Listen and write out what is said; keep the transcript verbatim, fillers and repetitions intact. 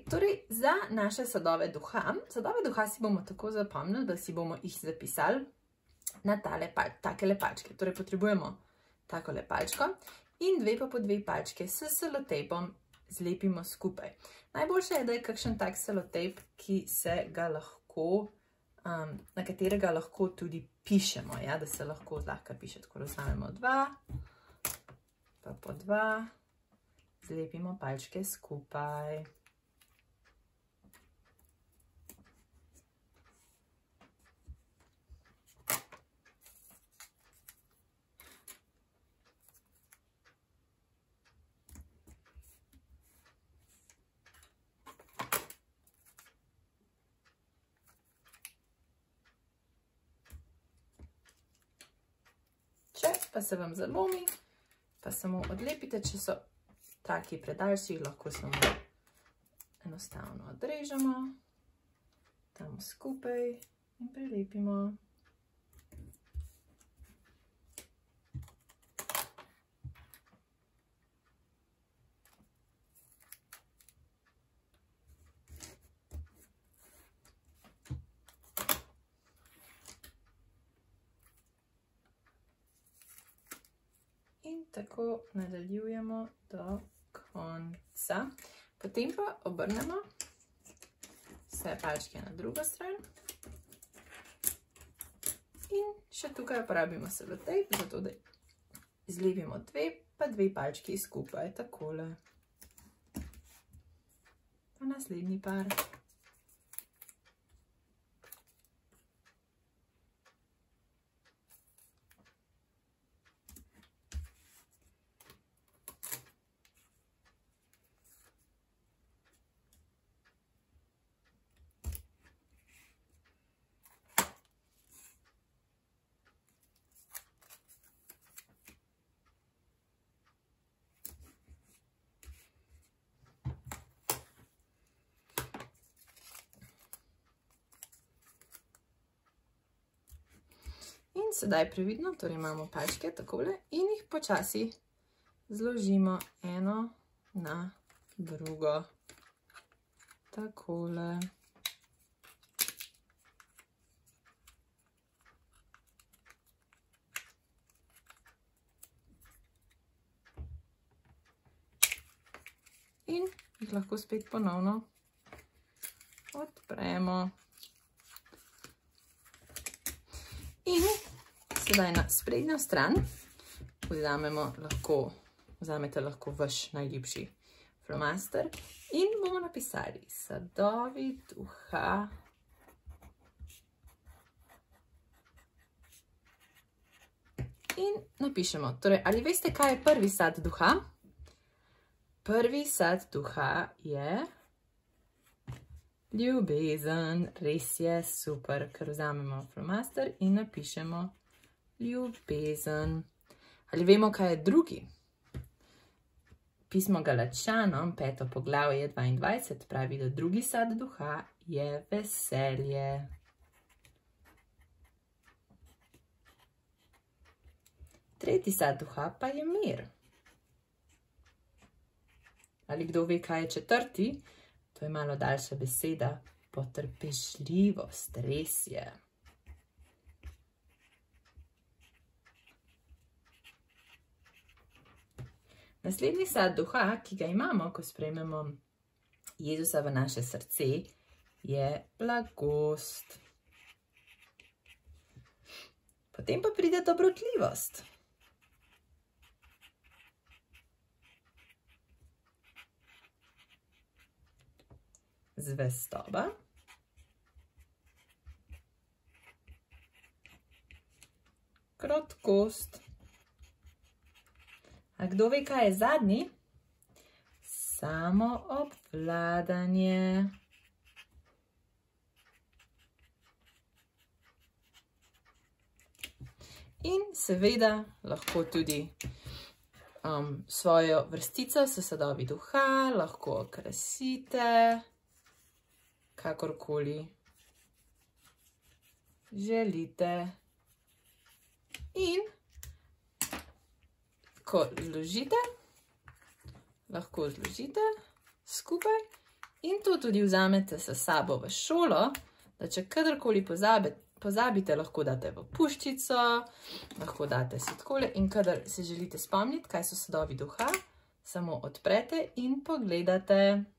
torej za naše sadove duha, sadove duha si bomo tako zapomnili, da si bomo jih zapisali na tale, takele palčke. Torej potrebujemo takole palčko in dve pa po dve palčke s selotejpom zlepimo skupaj. Najboljše je, da je kakšen tak selotejp, ki se ga lahko, um, na katerega lahko tudi pišemo, ja, da se lahko zlahka piše. Tako da vzamemo dva, pa po dva, zlepimo palčke skupaj. Če pa se vam zalomi, pa samo odlepite, če so taki predaljši, lahko samo enostavno odrežemo, damo skupaj in prilepimo. In tako nadaljujemo do konca. Potem pa obrnemo vse palčke na drugo stran. In še tukaj uporabimo selotejp, zato da zlepimo dve, pa dve palčki skupaj, takole. Pa naslednji par. In sedaj previdno, torej imamo palčke takole in jih počasi zložimo eno na drugo. Takole. In jih lahko spet ponovno odpremo. In sedaj na sprednjo stran vzamemo lahko, vzamete lahko vaš najljubši flomaster in bomo napisali sadovi duha. In napišemo, torej, ali veste, kaj je prvi sad duha? Prvi sad duha je ljubezen, res je, super, ker vzamemo flomaster in napišemo ljubezen. Ali vemo, kaj je drugi? Pismo Galačanom, peto poglavje dvaindvajset, pravi, da drugi sad duha je veselje. Tretji sad duha pa je mir. Ali kdo ve, kaj je četrti? To je malo daljša beseda, potrpežljivost, res je. Naslednji sad duha, ki ga imamo, ko sprejmemo Jezusa v naše srce, je blagost. Potem pa pride dobrotljivost. Zvestoba. Krotkost. A kdo ve, kaj je zadnji? Samoobvladanje. In seveda lahko tudi um, svojo vrstico s sadovi duha lahko okrasite, kakorkoli želite. In ko zložite, lahko zložite skupaj In to tudi vzamete s sabo v šolo, da če kadarkoli pozabite, pozabite, lahko date v puščico, lahko date si takole in kadar se želite spomniti, kaj so sadovi duha, samo odprete in pogledate.